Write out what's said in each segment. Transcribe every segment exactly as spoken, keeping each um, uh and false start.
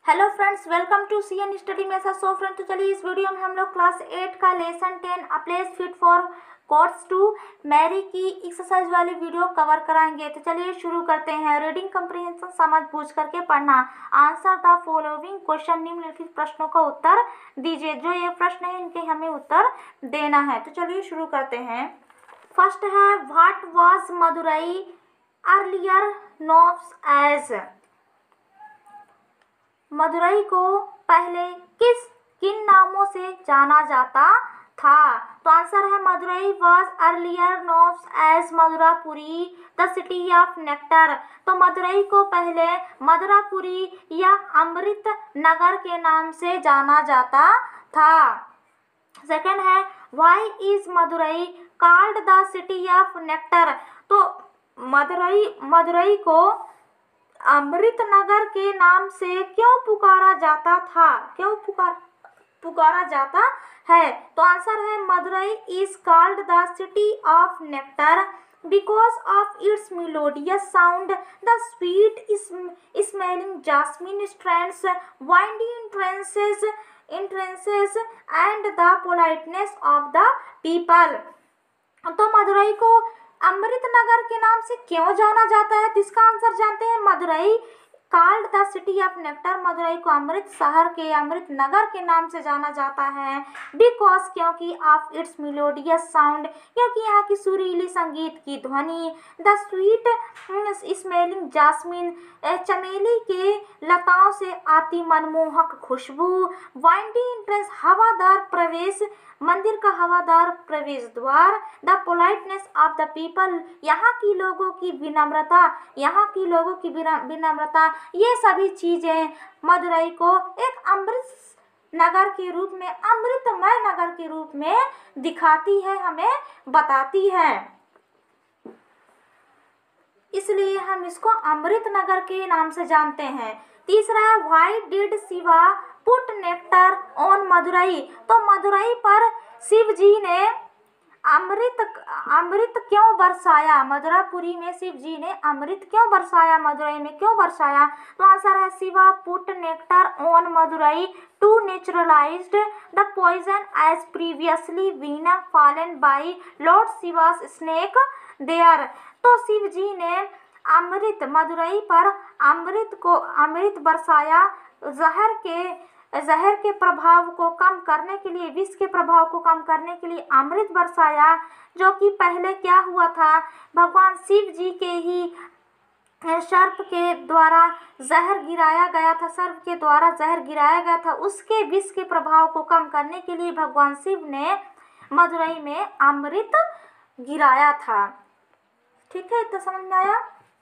Hello friends, welcome to C N study मेसा। So friend, तो चलिए इस वीडियो में हम लोग क्लास एट का lesson ten a place fit for course to marry की एक्सरसाइज वाली वीडियो कवर कराएंगे। तो चलिए शुरू करते हैं। रीडिंग कंप्रीहेंशन समझ बूझ करके पढ़ना। आंसर द फॉलोइंग क्वेश्चन, निम्नलिखित प्रश्नों का उत्तर दीजिए। जो ये प्रश्न है इनके हमें उत्तर देना है। तो चलिए शुरू करते हैं। फर्स्ट है, what was Madurai earlier known as. Madurai को पहले किस किन नामों से जाना जाता था? तो आंसर है Madurai was earlier known as Madurapuri the city of nectar. तो मदुरई को पहले मदुरापुरी या अमृत नगर के नाम से जाना जाता था। सेकंड है, why is Madurai called the city of nectar. तो मदुरई मदुरई को अमृत नगर के नाम से क्यों पुकारा जाता था? क्यों पुकार पुकारा जाता है? तो आंसर है Madurai is called the city of nectar because of its melodious sound, the sweet smelling jasmine strands, windy entrances entrances and the politeness of the people. तो मदुरई को अमृत नगर के नाम से क्यों जाना जाता है? तो इसका आंसर जानते हैं। Madurai called the city of nectar, Madurai को अमृत शहर के अमृत नगर के नाम से जाना जाता है। बिकॉज क्योंकि ऑफ इट्स मेलोडियस साउंड, क्योंकि यहाँ की सुरीली संगीत की ध्वनि, द स्वीट स्मेलिंग जास्मिन, चमेली के लताओं से आती मनमोहक खुशबू, वाइंडी एंट्रेंस हवादार प्रवेश, मंदिर का हवादार प्रवेश द्वार, the politeness of the people, यहाँ की लोगों की विनम्रता, यहाँ की लोगों की विनम्रता, ये सभी चीजें मदुरई को एक अमृत नगर के रूप में, अमृतमय नगर के रूप में दिखाती है, हमें बताती है। इसलिए हम इसको अमृत नगर के नाम से जानते हैं। तीसरा है, why did Shiva put nectar on Madurai. तो मदुरई पर शिव जी ने अमृत अमृत क्यों बरसाया? मदुरापुरी में शिव जी ने अमृत क्यों बरसाया? मदुरई में क्यों बरसाया? तो आंसर है Shiva put nectar on Madurai to naturalized the poison as previously been fallen by lord Shiva's snake there. तो शिव जी ने अमृत मदुरई पर अमृत को अमृत बरसाया, जहर के जहर के प्रभाव को कम करने के लिए, विष के प्रभाव को कम करने के लिए अमृत बरसाया। जो कि पहले क्या हुआ था, भगवान शिव जी के ही सर्प के द्वारा जहर गिराया गया था, सर्प के द्वारा जहर गिराया गया था, उसके विष के प्रभाव को कम करने के लिए भगवान शिव ने मदुरई में अमृत गिराया था। ठीक है, इतना समझ में आया?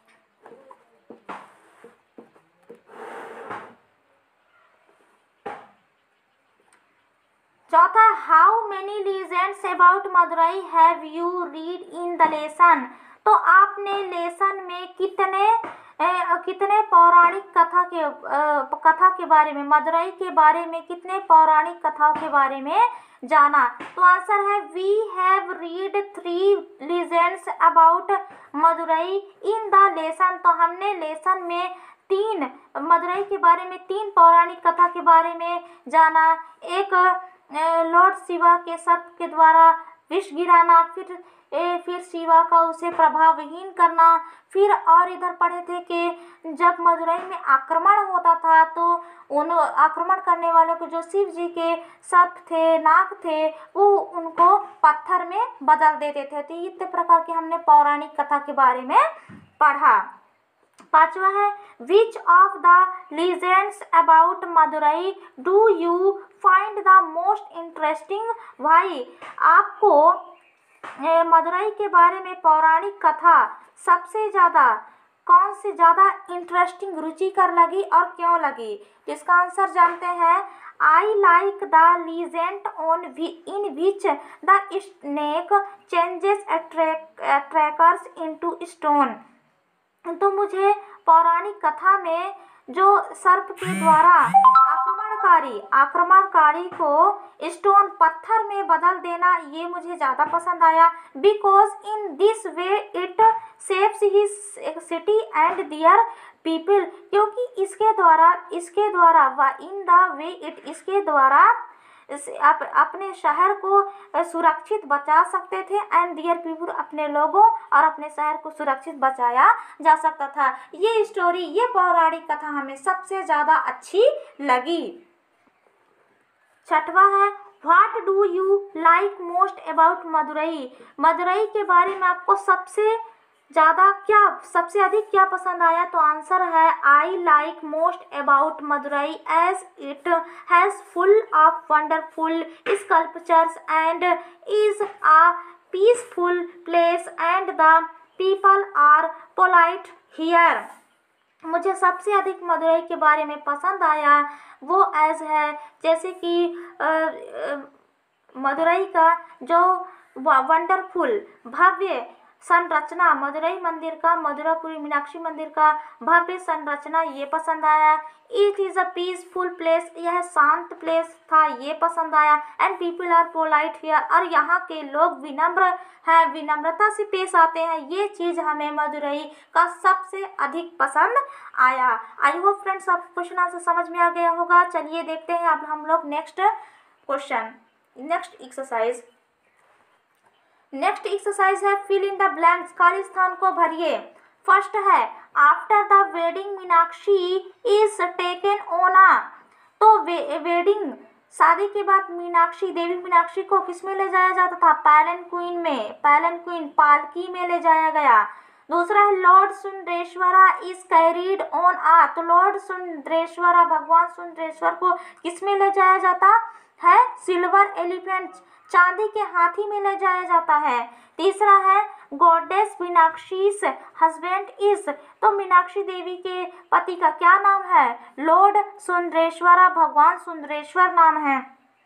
चौथा, how many legends about Madurai have you read in the lesson. तो आपने लेसन में कितने ए, कितने पौराणिक कथा के ए, कथा के बारे में, मदुरई के बारे में कितने पौराणिक कथाओं के बारे में जाना? तो आंसर है we have read three legends about Madurai in the lesson. तो हमने लेसन में तीन मदुरई के बारे में तीन पौराणिक कथा के बारे में जाना। एक लॉर्ड शिवा के सर्प के द्वारा विष गिराना, फिर ए, फिर शिवा का उसे प्रभावहीन करना। फिर और इधर पढ़े थे कि जब मदुरई में आक्रमण होता था तो उन आक्रमण करने वालों को, जो शिव जी के सर्प थे, नाग थे, वो उनको पत्थर में बदल देते थे। तो इतने प्रकार के हमने पौराणिक कथा के बारे में पढ़ा। पांचवा है, which of the legends about Madurai do you find the most interesting? Why? आपको मदुरई के बारे में पौराणिक कथा सबसे ज़्यादा कौन सी ज़्यादा इंटरेस्टिंग, रुचिकर लगी और क्यों लगी? इसका आंसर जानते हैं। I like the legend on in which the snake changes trackers into stone. तो मुझे पौराणिक कथा में जो सर्प के द्वारा आक्रमण आक्रमणकारी आक्रमणकारी को स्टोन पत्थर में बदल देना, ये मुझे ज़्यादा पसंद आया। Because in this way it saves his city and their people, क्योंकि इसके द्वारा इसके द्वारा व इन द वे इट इसके द्वारा इस अप, अपने शहर को सुरक्षित बचा सकते थे एंड दियर पीपल, अपने लोगों और अपने शहर को सुरक्षित बचाया जा सकता था। ये स्टोरी, ये पौराणिक कथा हमें सबसे ज़्यादा अच्छी लगी। छठवां है what do you like most about Madurai. Madurai के बारे में आपको सबसे ज़्यादा क्या सबसे अधिक क्या पसंद आया? तो आंसर है I like most about Madurai as it has full of wonderful sculptures and is a peaceful place and the people are polite here. मुझे सबसे अधिक मदुरई के बारे में पसंद आया वो एज है, जैसे कि मदुरई का जो वंडरफुल भव्य संरचना, मदुरई मंदिर का, मदुरापुरी मीनाक्षी मंदिर का भव्य संरचना, ये पसंद आया। It is a peaceful place, यह शांत प्लेस था, ये पसंद आया। And people are polite here, और यहाँ के लोग विनम्र हैं, विनम्रता से पेश आते हैं, ये चीज़ हमें मदुरई का सबसे अधिक पसंद आया। आई होप फ्रेंड्स आप क्वेश्चन आंसर समझ में आ गया होगा। चलिए देखते हैं अब हम लोग next question, next exercise. Next exercise है फिल इन द ब्लैंक्स, खाली स्थान को भरिए। फर्स्ट है after the wedding Meenakshi is taken on a, तो वे, वेडिंग शादी के बाद मीनाक्षी देवी मीनाक्षी को किस में ले जाया जाता था? पैलन क्वीन में, पैलन क्वीन पालकी में ले जाया गया। दूसरा है lord Sundareshwara is carried on a, तो लॉर्ड सुंदरेश्वरा भगवान सुंदरेश्वर को किस में ले जाया जाता है? सिल्वर एलिफेंट, चांदी के हाथी में ले जाया जाता है। तीसरा है गॉडेस मीनाक्षीस हस्बैंड इज, तो मीनाक्षी देवी के पति का क्या नाम है? लॉर्ड सुंदरेश्वरा, भगवान सुंदरेश्वर नाम है।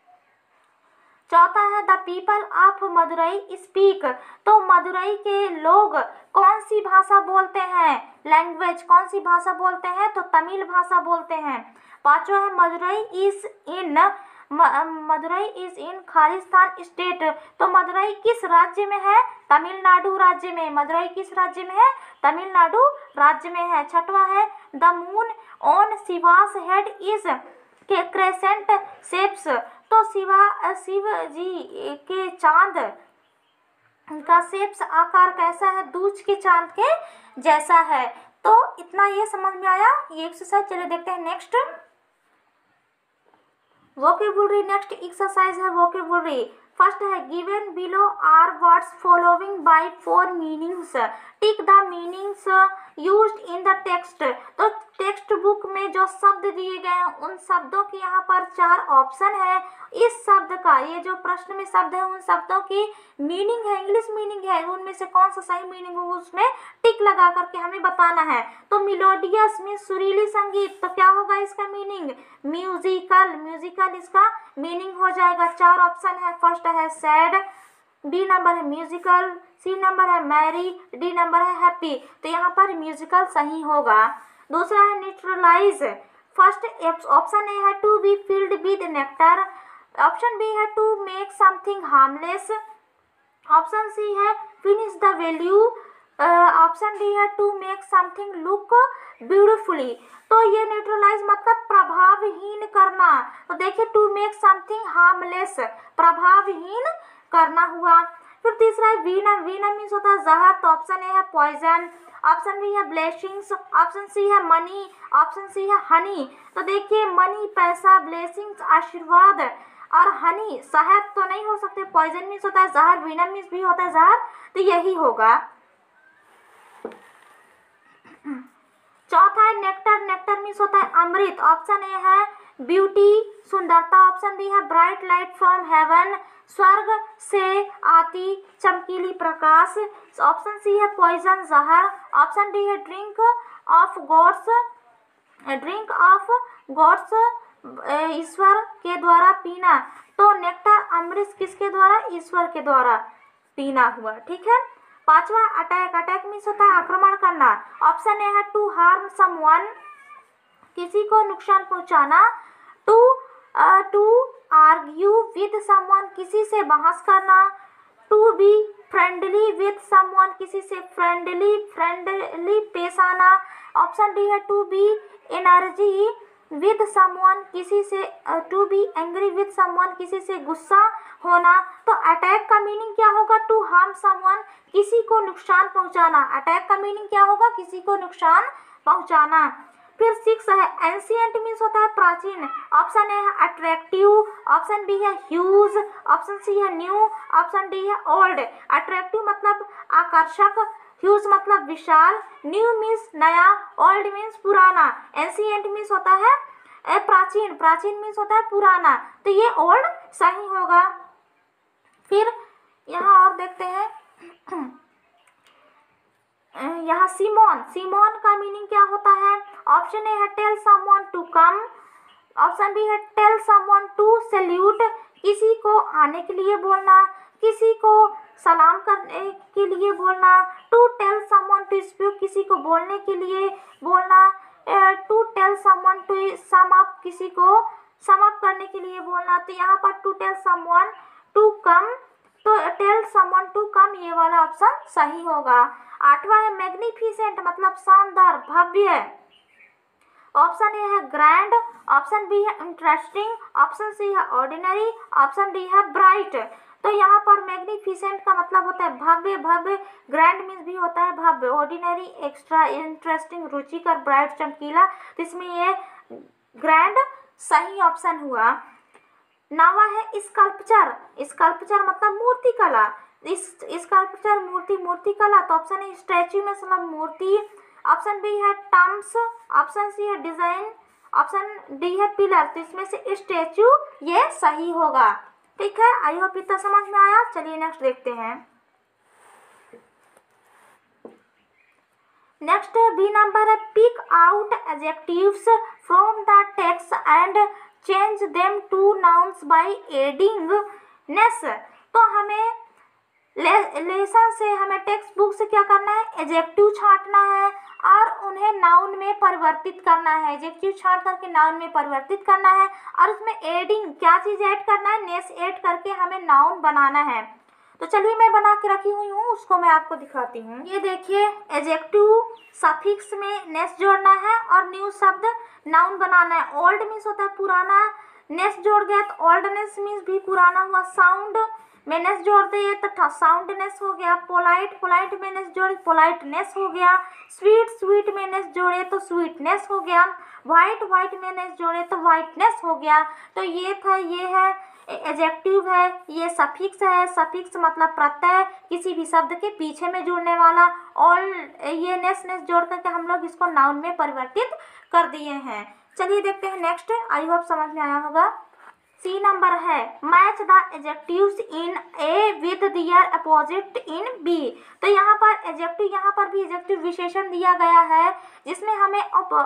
चौथा है the people of Madurai speak, तो मदुरई के लोग कौन सी भाषा बोलते हैं? लैंग्वेज कौन सी भाषा बोलते हैं? तो तमिल भाषा बोलते हैं। पांचवा है Madurai is in Madurai is in Khalistan state, तो मदुरई किस राज्य में है? तमिलनाडु राज्य में। मदुरई किस राज्य में है? तमिलनाडु राज्य में है। छठवा है the moon on Shiva's head is के क्रेसेंट शेप्स, तो शिवा शिव जी के चांद का शेप्स आकार कैसा है? दूज के चांद के जैसा है। तो इतना ये समझ में आया ये एक्सरसाइज। चलिए देखते हैं नेक्स्ट वोकेबुलरी। नेक्स्ट एक्सरसाइज है वोकेबुलरी। फर्स्ट है given below are words following by four meanings, tick the meanings used in the text, तो टेक्स्ट बुक में जो शब्द दिए गए हैं उन शब्दों की यहाँ पर चार ऑप्शन है। इस शब्द का, ये जो प्रश्न में शब्द है उन शब्दों की मीनिंग है, इंग्लिश मीनिंग है, उनमें से कौन सा सही मीनिंग हो उसमें टिक लगा करके हमें बताना है। तो मिलोडियस मीन सुरीली संगीत, तो क्या होगा इसका मीनिंग? म्यूजिकल, म्यूजिकल इसका मीनिंग हो जाएगा। चार ऑप्शन है, फर्स्ट है सैड, बी नंबर है म्यूजिकल, सी नंबर है मैरी, डी नंबर है हैप्पी, तो यहाँ पर म्यूजिकल सही होगा। दूसरा है न्यूट्रलाइज। फर्स्ट ऑप्शन ए है to be filled with nectar, option B है to make something harmless, option सी है finish the value, option D है to make something look beautifully. तो ये न्यूट्रलाइज मतलब प्रभावहीन करना, तो देखिए टू मेक समथिंग हार्मलेस प्रभावहीन करना हुआ। फिर तीसरा है वीना, वीना मीन्स होता है जहर, तो ऑप्शन ए है पॉइजन, ऑप्शन बी है ब्लेसिंग्स, ऑप्शन सी है मनी, ऑप्शन सी है हनी। तो देखिए मनी पैसा, ब्लेसिंग्स आशीर्वाद, और हनी शहद तो नहीं हो सकते, पॉइजन मीन्स होता है जहर, वीना मीन्स भी होता है जहर, तो यही होगा। चौथा है नेक्टर, नेक्टर मीन्स होता है अमृत, ऑप्शन ए है ब्यूटी सुंदरता, ऑप्शन बी है ब्राइट लाइट फ्रॉम हेवन, स्वर्ग से आती चमकीली प्रकाश, ऑप्शन सी है पॉइजन जहर, ऑप्शन डी है drink of gods, drink of gods ईश्वर के द्वारा पीना। तो नेक्टर अमृत किसके द्वारा? ईश्वर के द्वारा पीना हुआ, ठीक है। पांचवा अटैक, अटैक मीन्स होता है आक्रमण करना, ऑप्शन ए है टू हार्म समवन, किसी को नुकसान पहुंचाना, to to argue with someone, किसी से बहस करना, to be friendly with someone, किसी से फ्रेंडली फ्रेंडली पेश आना। ऑप्शन डी है to be energy with someone, किसी से, to be angry with someone, किसी से गुस्सा होना। तो अटैक का मीनिंग क्या होगा? टू हार्म समवन, किसी को नुकसान पहुंचाना। अटैक का मीनिंग क्या होगा? किसी को नुकसान पहुंचाना। फिर सिक्स है एंशियंट मीन्स होता है प्राचीन। ऑप्शन ए है अट्रैक्टिव, ऑप्शन बी है ह्यूज, ऑप्शन सी है न्यू, ऑप्शन डी है ओल्ड। अट्रैक्टिव मतलब आकर्षक, ह्यूज मतलब विशाल, न्यू मीन्स नया, ओल्ड मीन्स पुराना। एंशियंट मीन्स होता है प्राचीन, प्राचीन मीन्स होता है पुराना, तो ये ओल्ड सही होगा। फिर यहाँ और देखते हैं, यहाँ सिमोन, सिमोन का मीनिंग क्या होता है? ऑप्शन ए है tell someone to come, option B है टेल समवन टू सैल्यूट, किसी को आने के लिए बोलना, किसी को सलाम करने के लिए बोलना, to tell someone to speak, किसी को बोलने के लिए बोलना, to tell someone to sum up, किसी को सम अप करने के लिए बोलना। तो यहाँ पर to tell someone to come, तो टेल समवन टू कम ये वाला ऑप्शन सही होगा। आठवां है मैग्निफिसेंट मतलब शानदार, भव्य। ऑप्शन ए है ग्रैंड, ऑप्शन बी है इंटरेस्टिंग, ऑप्शन सी है ऑर्डिनरी, ऑप्शन डी है ब्राइट। तो यहाँ पर मैग्निफिसेंट का मतलब होता है भव्य, भव्य, ग्रैंड मीन्स भी होता है भव्य, ऑर्डिनरी एक्स्ट्रा, इंटरेस्टिंग रुचिकर, ब्राइट चमकीला। तो इसमें ये ग्रैंड सही ऑप्शन हुआ। नवा है स्कल्पचर, स्कल्पचर मतलब मूर्ति कला, इस स्कल्पचर मूर्ति, मूर्ति कला। तो ऑप्शन ए स्टैच्यू में मतलब मूर्ति, ऑप्शन बी है टम्स, ऑप्शन सी है डिजाइन, ऑप्शन डी है पिलर। तो इसमें से स्टैच्यू ये सही होगा। ठीक है, आई होप इतना समझ में आया। चलिए नेक्स्ट देखते हैं। नेक्स्ट बी नंबर है pick out adjectives from the text and change them to nouns by adding ness. तो हमें ले, लेसन से हमें टेक्स्ट बुक से क्या करना है? एडजेक्टिव छांटना है और उन्हें नाउन में परिवर्तित करना है। एडजेक्टिव छांट करके नाउन में परिवर्तित करना है और उसमें एडिंग क्या चीज़ ऐड करना है? नेस ऐड करके हमें नाउन बनाना है। तो चलिए मैं बना के रखी हुई हूँ, उसको मैं आपको दिखाती हूँ। ये देखिए, एडजेक्टिव सफिक्स में नेस जोड़ना है और न्यू शब्द नाउन बनाना है। ओल्ड मीन्स होता है पुराना, नेस जोड़ गया तो ओल्डनेस मीन्स भी पुराना हुआ। साउंड में नेस जोड़ दिए तो साउंडनेस हो गया। पोलाइट, पोलाइट में नेस जोड़े पोलाइटनेस हो गया। स्वीट, स्वीट में नेस जोड़े तो स्वीटनेस हो गया। वाइट, वाइट में नेस जोड़े तो वाइटनेस हो गया। तो ये था, ये है एडजेक्टिव है, ये सफिक्स है। सफिक्स मतलब प्रत्यय, किसी भी शब्द के पीछे में जुड़ने वाला। ऑल ये नेस नेस जोड़ करके हम लोग इसको नाउन में परिवर्तित कर दिए हैं। चलिए देखते हैं नेक्स्ट, आई होप समझ में आया होगा। सी नंबर है match the adjectives in A with their opposite in B. तो यहाँ पर एडजेक्टिव, यहाँ पर भी एडजेक्टिव विशेषण दिया गया है जिसमें हमें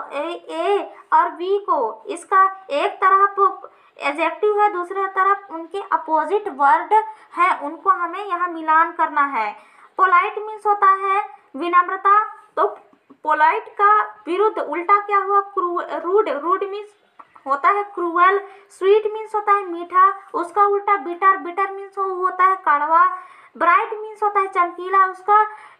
ए और बी को, इसका एक तरफ एडजेक्टिव है, दूसरे तरफ उनके अपोजिट वर्ड है, उनको हमें यहाँ मिलान करना है। पोलाइट मीन्स होता है विनम्रता, तो पोलाइट का विरुद्ध उल्टा क्या हुआ? रूड, रूड मीन्स होता है क्रूअल। स्वीट मीन्स होता है मीठा, उसका उल्टा बिटर, बिटर मीन्स होता है कड़वा। ब्राइट मीन्स होता है चमकीला, उसका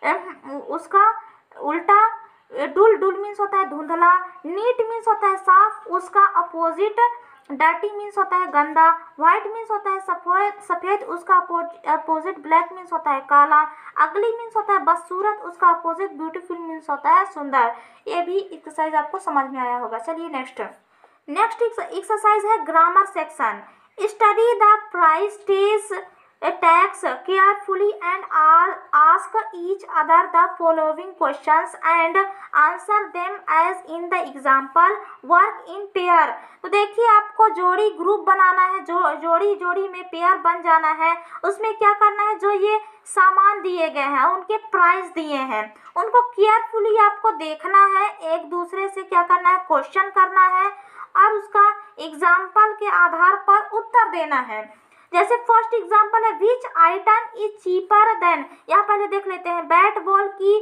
उसका उल्टा डुल, डुल मीन्स होता है धुंधला। नीट मीन्स होता है साफ, उसका अपोजिट डर्टी मीन्स होता है गंदा। व्हाइट मीन्स होता है सफेद, सफेद उसका अपोजिट ब्लैक मीन्स होता है काला। अगली मीन्स होता है बदसूरत, उसका अपोजिट ब्यूटीफुल मीन्स होता है सुंदर। ये भी एक्सरसाइज आपको समझ में आया होगा। चलिए नेक्स्ट, नेक्स्ट एक्सरसाइज है grammar section. Study the price tags carefully and ask each other the following questions and answer them as in the example. Work in pair. तो देखिए, आपको जोड़ी ग्रुप बनाना है, जो जोड़ी जोड़ी में पेयर बन जाना है। उसमें क्या करना है? जो ये सामान दिए गए हैं, उनके प्राइस दिए हैं, उनको केयरफुली आपको देखना है। एक दूसरे से क्या करना है? क्वेश्चन करना है और उसका एग्जाम्पल के आधार पर उत्तर देना है। जैसे फर्स्ट एग्जाम्पल है which item is cheaper than. यहाँ पहले देख लेते हैं, बैट बॉल की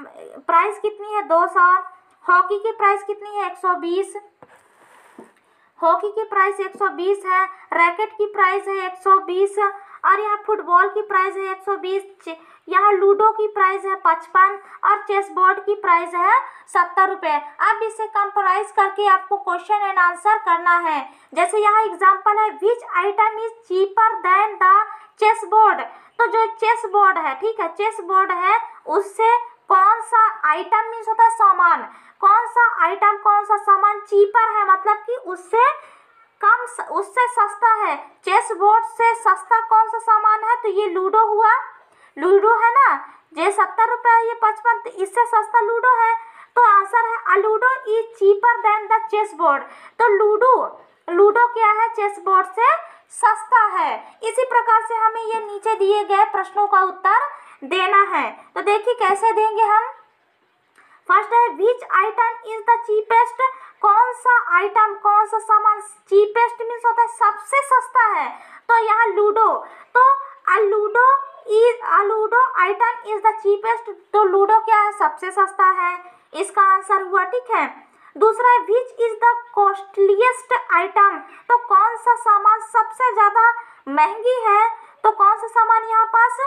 प्राइस कितनी है? दो सौ। हॉकी की प्राइस कितनी है? एक सौ बीस। हॉकी की प्राइस एक सौ बीस है, रैकेट की प्राइस है एक सौ बीस और यहाँ फुटबॉल की प्राइस है एक सौ बीस, यहाँ लूडो की प्राइस है पचपन और चेस बोर्ड की प्राइस है सत्तर रुपये। अब इसे कंपेराइज करके आपको क्वेश्चन एंड आंसर करना है। जैसे यहाँ एग्जांपल है, which item is cheaper than the chess board. तो जो चेस बोर्ड है, ठीक है, चेस बोर्ड है, उससे कौन सा आइटम मीन्स होता है सामान, कौन सा आइटम कौन सा सामान चीपर है, मतलब कि उससे कम, उससे सस्ता है। चेस बोर्ड से सस्ता कौन सा सामान है, तो ये लूडो हुआ, लूडो है ना, ये सत्तर रुपये है, ये पचपन, तो इससे सस्ता लूडो है। तो आंसर है a ludo is cheaper than the chess board. तो लूडो, लूडो क्या है, चेस बोर्ड से सस्ता है। इसी प्रकार से हमें ये नीचे दिए गए प्रश्नों का उत्तर देना है। तो देखिए कैसे देंगे हम। फर्स्ट है, which item is the cheapest, कौन सा आइटम कौन सा सामान चीपेस्ट मीन्स होता है सबसे सस्ता है, तो यहाँ लूडो, तो a ludo is a ludo item is the cheapest, तो लूडो क्या है, सबसे सस्ता है, इसका आंसर हुआ, ठीक है। दूसरा है, which is the costliest item, तो कौन सा सामान सबसे ज्यादा महंगी है, तो कौन सा सामान यहाँ पास,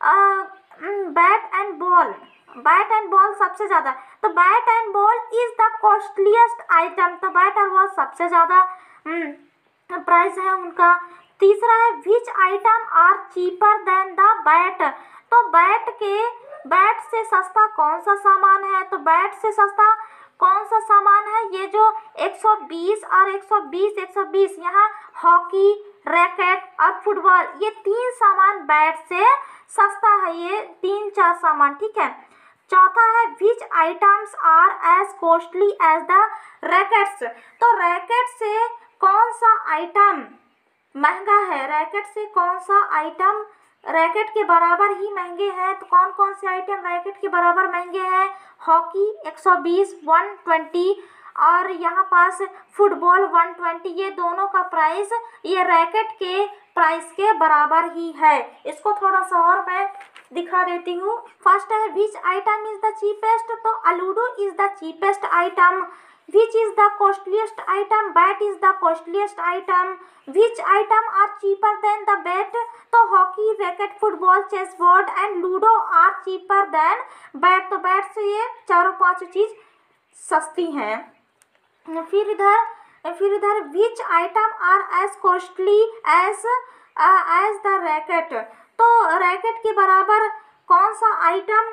bat and ball, bat and ball सबसे ज्यादा, तो bat and ball is the costliest item, तो बैट और बॉल सबसे ज्यादा प्राइस है उनका। तीसरा है, which item are cheaper than the bat, तो बैट के, बैट से सस्ता कौन सा सामान है, तो बैट से सस्ता कौन सा सामान है, ये जो एक सौ बीस और एक सौ बीस एक सौ बीस, यहाँ हॉकी, रैकेट और फुटबॉल, ये तीन सामान बैट से सस्ता है, ये तीन चार सामान, ठीक है। चौथा है, which items are as costly as the rackets, तो रैकेट से कौन सा आइटम महंगा है, रैकेट से कौन सा आइटम रैकेट के बराबर ही महंगे हैं, तो कौन कौन से आइटम रैकेट के बराबर महंगे हैं, हॉकी एक सौ बीस एक सौ बीस और यहाँ पास फुटबॉल एक सौ बीस, ये दोनों का प्राइस ये रैकेट के प्राइस के बराबर ही है। इसको थोड़ा सा और मैं दिखा देती हूँ। फर्स्ट है, which item is the cheapest, तो a ludo is the cheapest item. Which is the costliest item? Bat is the costliest item. Which item are cheaper than the bat? तो hockey, racket, football, chess board and ludo are cheaper than bat, तो bat से ये चारों पांचों चीज सस्ती हैं। फिर इधर फिर इधर which item are as costly as as the racket, तो रैकेट के बराबर कौन सा आइटम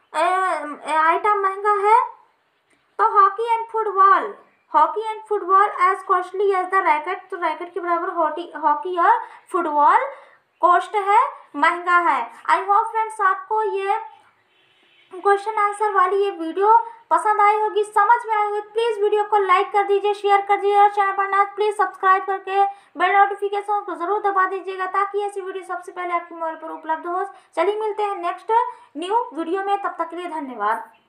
आइटम महंगा है, तो hockey and football, hockey and football as costly as the racket, तो रैकेट के बराबर हॉकी हॉकी और फुटबॉल कॉस्ट है, महंगा है। आई होप फ्रेंड्स आपको ये क्वेश्चन आंसर वाली ये वीडियो पसंद आई होगी, समझ में आई होगी। प्लीज़ वीडियो को लाइक कर दीजिए, शेयर कर दीजिए और चैनल पर नए प्लीज़ सब्सक्राइब करके बेल नोटिफिकेशन को ज़रूर दबा दीजिएगा ताकि ऐसी वीडियो सबसे पहले आपके मोबाइल पर उपलब्ध हो। चलिए मिलते हैं नेक्स्ट न्यू वीडियो में, तब तक के लिए धन्यवाद।